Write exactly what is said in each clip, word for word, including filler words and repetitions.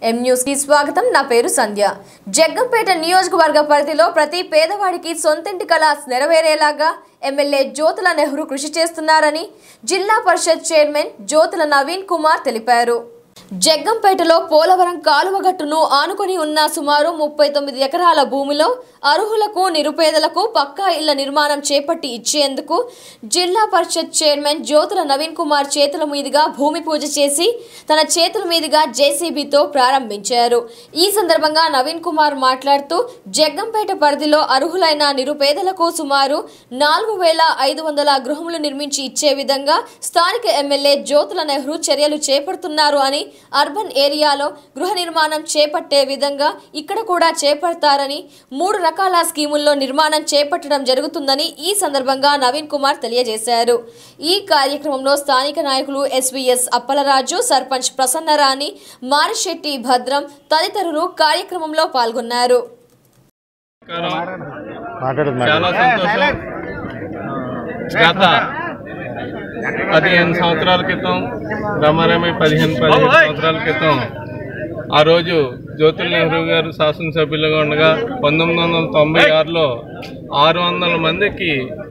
M news కి స్వాగతం. నా పేరు సంధ్య. జగ్గంపేట నియోజకవర్గ పరిధిలో ప్రతి పేదవాడికి సొంతింటి కల నెరవేరేలాగా ఎమ్మెల్యే జ్యోతుల నెహ్రూ కృషి చేస్తున్నారని జిల్లా పరిషత్ చైర్మన్ జ్యోతుల నవీన్ కుమార్ తెలిపారు. జగ్గంపేటలో పోలవరం కాలువగట్టును ఆనుకొని ఉన్న సుమారు ముప్పై తొమ్మిది ఎకరాల భూమిలో అర్హులకు నిరుపేదలకు పక్కా ఇళ్ల నిర్మాణం చేపట్టి ఇచ్చేందుకు జిల్లా పరిషత్ చైర్మన్ జ్యోతుల నవీన్ కుమార్ చేతుల మీదుగా భూమి పూజ చేసి తన చేతుల మీదుగా జేసీబీతో ప్రారంభించారు. ఈ సందర్భంగా నవీన్ కుమార్ మాట్లాడుతూ జగ్గంపేట పరిధిలో అర్హులైన నిరుపేదలకు సుమారు నాలుగు వేల ఐదు వందల గృహములు నిర్మించి ఇచ్చే విధంగా స్థానిక ఎమ్మెల్యే జ్యోతుల నెహ్రూ చర్యలు చేపడుతున్నారు అని, అర్బన్ ఏరియాలో గృహ నిర్మాణం చేపట్టే విధంగా ఇక్కడ కూడా చేపడతారని, మూడు రకాల స్కీముల్లో నిర్మాణం చేపట్టడం జరుగుతుందని ఈ సందర్భంగా నవీన్ కుమార్ తెలియజేశారు. ఈ కార్యక్రమంలో స్థానిక నాయకులు ఎస్వీఎస్ అప్పలరాజు, సర్పంచ్ ప్రసన్నరాణి, మారిశెట్టి భద్రం తదితరులు కార్యక్రమంలో పాల్గొన్నారు. పదిహేను సంవత్సరాల క్రితం రమారమి పదిహేను పదిహేను సంవత్సరాల క్రితం ఆ రోజు జ్యోతుల నెహ్రూ గారు శాసనసభ్యులుగా ఉండగా పంతొమ్మిది వందల తొంభై ఆరులో ఆరు వందల మందికి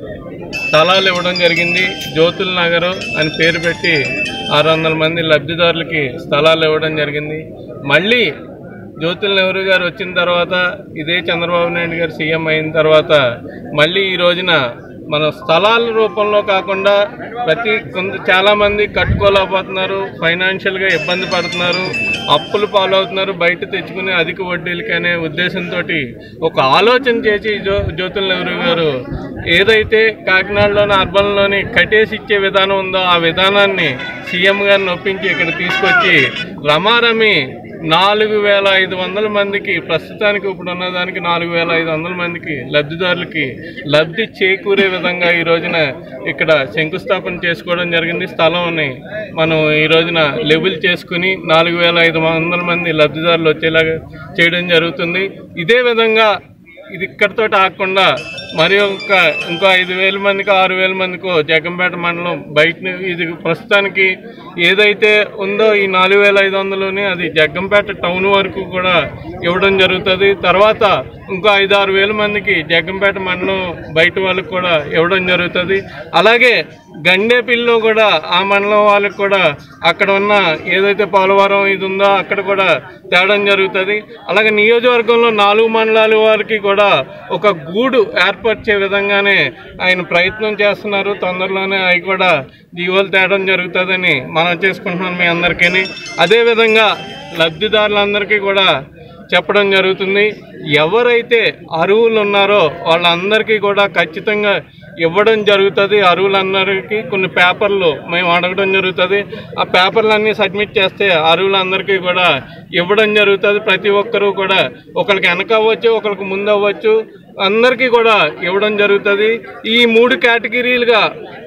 స్థలాలు ఇవ్వడం జరిగింది. జ్యోతుల నగర్ అని పేరు పెట్టి ఆరు వందల మంది లబ్ధిదారులకి స్థలాలు ఇవ్వడం జరిగింది. మళ్ళీ జ్యోతుల నెహ్రూ గారు వచ్చిన తర్వాత, ఇదే చంద్రబాబు నాయుడు గారు సీఎం అయిన తర్వాత మళ్ళీ ఈ రోజున మన స్థలాల రూపంలో కాకుండా ప్రతి కొంత చాలామంది కట్టుకోలేకపోతున్నారు, ఫైనాన్షియల్గా ఇబ్బంది పడుతున్నారు, అప్పులు పాలవుతున్నారు, బయట తెచ్చుకునే అధిక వడ్డీలకి అనే ఉద్దేశంతో ఒక ఆలోచన చేసి జ్యో జ్యోతుల నెహ్రూ గారు ఏదైతే కాకినాడలోని అర్బన్లోని కట్టేసి ఇచ్చే విధానం ఉందో ఆ విధానాన్ని సీఎం గారిని ఒప్పించి ఇక్కడ తీసుకొచ్చి రమారమి నాలుగు వేల ఐదు వందల మందికి ప్రస్తుతానికి ఇప్పుడు ఉన్నదానికి నాలుగు వేల ఐదు వందల మందికి లబ్ధిదారులకి లబ్ధి చేకూరే విధంగా ఈ రోజున ఇక్కడ శంకుస్థాపన చేసుకోవడం జరిగింది. స్థలంని మనం ఈ రోజున లెవెల్ చేసుకుని నాలుగు వేల ఐదు వందల మంది లబ్ధిదారులు వచ్చేలాగా చేయడం జరుగుతుంది. ఇదే విధంగా ఇది ఇక్కడితో ఆగకుండా మరి ఒక ఇంకో ఐదు వేల మందికి ఆరు వేల మందికో జగ్గంపేట మండలం బయట ఇది ప్రస్తుతానికి ఏదైతే ఉందో ఈ నాలుగు వేల ఐదు వందలని అది జగ్గంపేట టౌన్ వరకు కూడా ఇవ్వడం జరుగుతుంది. తర్వాత ఇంకో ఐదు ఆరు వేల మందికి జగ్గంపేట మండలం బయట వాళ్ళకి కూడా ఇవ్వడం జరుగుతుంది. అలాగే గండేపల్లిలో కూడా ఆ మండలం వాళ్ళకి కూడా అక్కడ ఉన్న ఏదైతే పోలవరం ఇది ఉందో అక్కడ కూడా తేడం జరుగుతుంది. అలాగే నియోజకవర్గంలో నాలుగు మండలాల వారికి కూడా ఒక గూడు ఏర్పరిచే విధంగానే ఆయన ప్రయత్నం చేస్తున్నారు. తొందరలోనే అవి కూడా జీవోలు తేడం జరుగుతుందని మనం చేసుకుంటున్నాం మీ అందరికీ. అదేవిధంగా లబ్ధిదారులందరికీ కూడా చెప్పడం జరుగుతుంది, ఎవరైతే అర్హులు ఉన్నారో వాళ్ళందరికీ కూడా ఖచ్చితంగా ఇవ్వడం జరుగుతుంది. అర్హులందరికీ కొన్ని పేపర్లు మేము అడగడం జరుగుతుంది. ఆ పేపర్లన్నీ సబ్మిట్ చేస్తే అర్హులందరికీ కూడా ఇవ్వడం జరుగుతుంది. ప్రతి ఒక్కరూ కూడా ఒకరికి వెనక అవ్వచ్చు, ఒకరికి ముందు అవ్వచ్చు, అందరికీ కూడా ఇవ్వడం జరుగుతుంది. ఈ మూడు కేటగిరీలుగా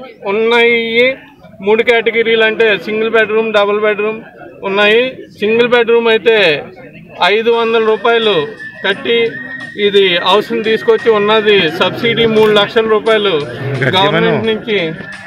ఉన్నాయి. మూడు కేటగిరీలు అంటే సింగిల్ బెడ్రూమ్, డబుల్ బెడ్రూమ్ ఉన్నాయి. సింగిల్ బెడ్రూమ్ అయితే ఐదు వందల రూపాయలు కట్టి ఇది హౌస్ని తీసుకొచ్చి ఉన్నది సబ్సిడీ మూడు లక్షల రూపాయలు గవర్నమెంట్ నుంచి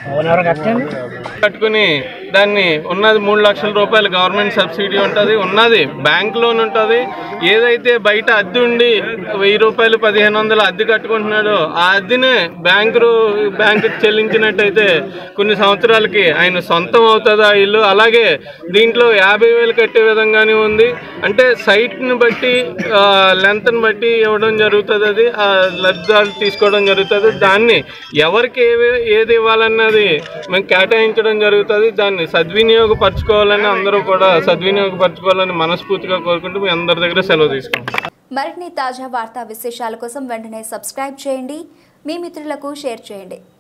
కట్టుకుని దాన్ని ఉన్నది మూడు లక్షల రూపాయలు గవర్నమెంట్ సబ్సిడీ ఉంటుంది, ఉన్నది బ్యాంక్ లోన్ ఉంటుంది. ఏదైతే బయట అద్దె ఉండి వెయ్యి రూపాయలు పదిహేను వందలు అద్దె కట్టుకుంటున్నాడో ఆ అద్దెనే బ్యాంకు బ్యాంకు చెల్లించినట్టయితే కొన్ని సంవత్సరాలకి ఆయన సొంతం అవుతుంది ఆ ఇల్లు. అలాగే దీంట్లో యాభై వేలు కట్టే విధంగానే ఉంది. అంటే సైట్ని బట్టి లెంత్ని బట్టి ఇవ్వడం జరుగుతుంది. అది ఆ లబ్ధాలు తీసుకోవడం జరుగుతుంది. దాన్ని ఎవరికి ఏవి ఏది ఇవ్వాలన్నది మేము కేటాయించడం జరుగుతుంది. దాన్ని సద్వినియోగపరచుకోవాలని అందరూ కూడా సద్వినియోగపరచుకోవాలని మనస్ఫూర్తిగా కోరుకుంటూ మీ అందరి దగ్గర సెలవు తీసుకుంటాం. మరిన్ని తాజా వార్తా విశేషాల కోసం వెంటనే సబ్స్క్రైబ్ చేయండి, మీ మిత్రులకు షేర్ చేయండి.